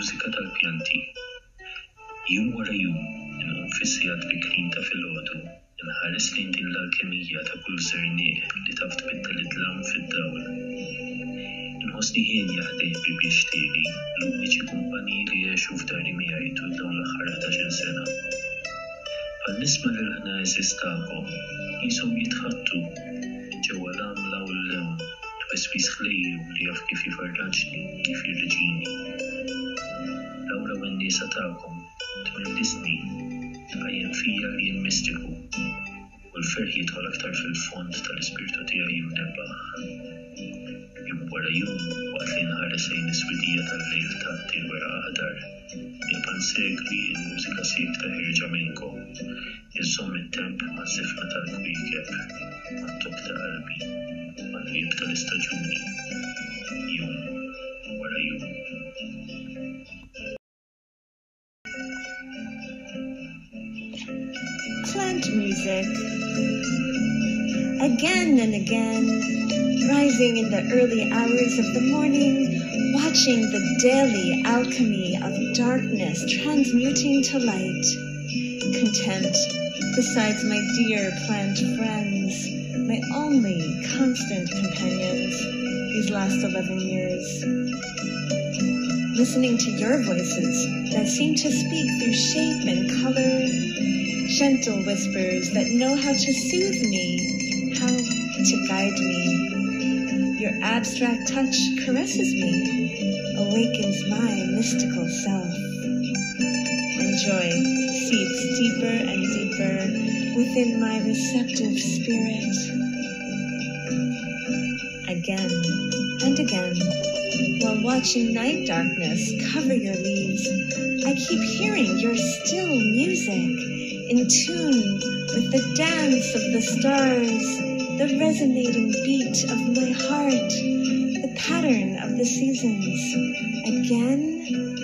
il-mużika tal-pjanti. Jum wara jum, inqum fis-sigħat bikrin ta' filgħodu, inħares lejn din l-alkemija ta' kull żernieq li taf tbiddel id-dlam fid-dawl. Inħossni ħin jaħdejbi biex tiegħi l-uniċi kumpaniji li jgħixu f'dari miegħi tul dawn l-aħħar 11-il sena. Bħal nisma' lil ħnajsis tagħkom qishom jitħattu ġewwa l-għamla u l-lewn tweswis ħlejju li jaf kif jifarraġni, kif jirriġini. L-awra u n-niesa tagħkom tmillisni, tqajjem fija li jien mistiku u l-ferħ jidħol aktar fil-fond tal-ispirtu tiegħi jimnebaħ. Jum wara jum waqt li nħares lejn is-swidija tal-lejl tagħti wara aħdar, nibqa' nsegwi l-mużika sib ta' ħirġa minnkom, iżżomm it-temp maż-żifna tal-kwikeb, mat-tok ta' qalbi, mal-wieb tal-istaġuni, jum wara jum. Plant music. Again and again, rising in the early hours of the morning, watching the daily alchemy of darkness transmuting to light. Content, besides my dear plant friends, my only constant companions these last 11 years. Listening to your voices that seem to speak through shape and color, gentle whispers that know how to soothe me, how to guide me. Your abstract touch caresses me, awakens my mystical self. And joy seeps deeper and deeper within my receptive spirit. Again and again, while watching night darkness cover your leaves, I keep hearing your still music, in tune with the dance of the stars, the resonating beat of my heart, the pattern of the seasons, again